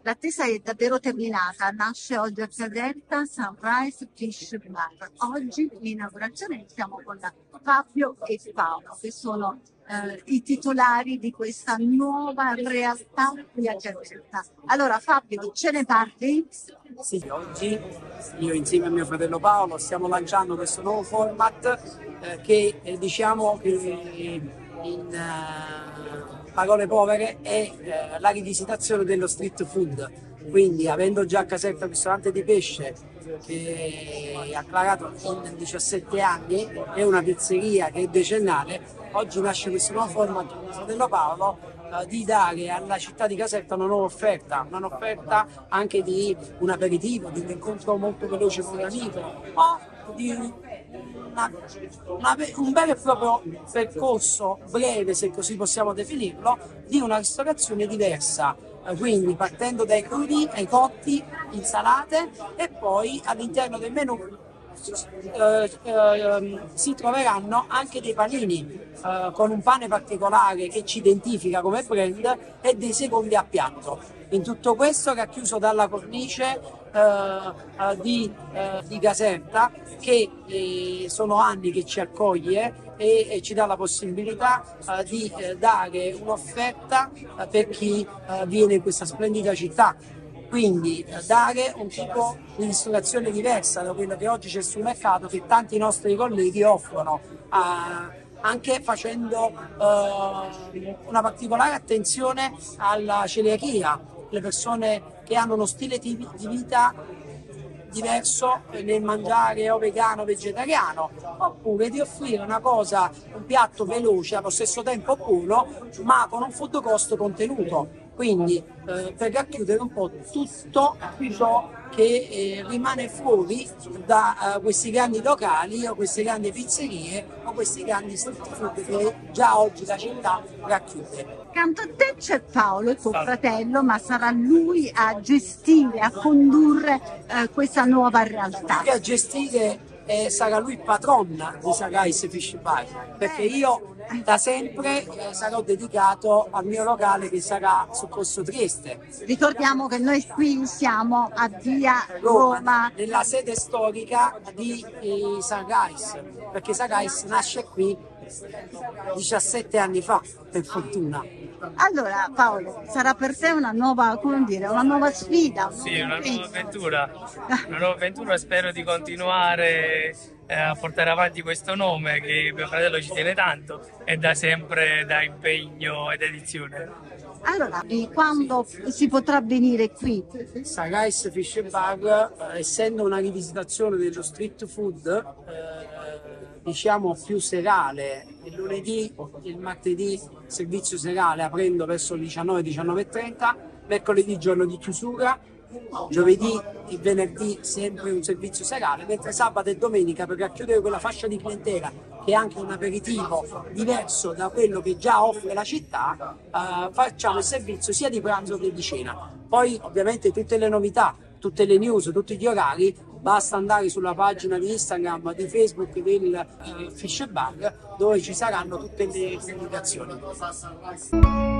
L'attesa è davvero terminata, nasce oggi a Caserta Sunrise Fish Bar. Oggi l'inaugurazione iniziamo con Fabio e Paolo, che sono i titolari di questa nuova realtà qui a Caserta. Allora Fabio, ce ne parli? Sì, oggi io insieme a mio fratello Paolo stiamo lanciando questo nuovo format che diciamo che in parole povere è la rivisitazione dello street food. Quindi avendo già a Caserta un ristorante di pesce che ha acclarato in 17 anni e una pizzeria che è decennale, oggi nasce questo nuovo format con mio fratello Paolo di dare alla città di Caserta una nuova offerta, un'offerta anche di un aperitivo, di un incontro molto veloce con un amico o di un vero e proprio percorso breve, se così possiamo definirlo, di una ristorazione diversa. Quindi partendo dai crudi ai cotti, insalate e poi all'interno del menù si troveranno anche dei panini con un pane particolare che ci identifica come brand e dei secondi a piatto. In tutto questo racchiuso dalla cornice di Caserta che sono anni che ci accoglie e ci dà la possibilità di dare un'offerta per chi viene in questa splendida città. Quindi dare un tipo di ristorazione diversa da quello che oggi c'è sul mercato, che tanti nostri colleghi offrono, anche facendo una particolare attenzione alla celiachia, le persone che hanno uno stile di vita diverso nel mangiare o vegano o vegetariano, oppure di offrire una cosa, un piatto veloce allo stesso tempo buono, ma con un food cost contenuto. Quindi per racchiudere un po' tutto ciò che rimane fuori da questi grandi locali o queste grandi pizzerie o questi grandi street food che già oggi la città racchiude. Accanto a te c'è Paolo, il tuo fratello, ma sarà lui a gestire, a condurre questa nuova realtà. A gestire sarà lui il patron di Sunrise Fish Bar, perché io da sempre sarò dedicato al mio locale che sarà su Corso Trieste. Ricordiamo che noi qui siamo a via Roma, nella sede storica di Sunrise, perché Sunrise nasce qui 17 anni fa, per fortuna. Allora Paolo, sarà per te una nuova, come dire, una nuova sfida? Sì, una nuova avventura. Una nuova avventura, spero di continuare a portare avanti questo nome che mio fratello ci tiene tanto e da sempre da impegno e dedizione. Allora, quando si potrà venire qui? Sunrise Fish Bar, essendo una rivisitazione dello street food, diciamo più serale, il lunedì e il martedì servizio serale aprendo verso le 19-19:30, mercoledì giorno di chiusura, giovedì e venerdì sempre un servizio serale, mentre sabato e domenica per racchiudere quella fascia di clientela che è anche un aperitivo diverso da quello che già offre la città, facciamo il servizio sia di pranzo che di cena. Poi ovviamente tutte le novità, tutte le news, tutti gli orari, basta andare sulla pagina di Instagram, di Facebook del Fish Bar, dove ci saranno tutte le comunicazioni.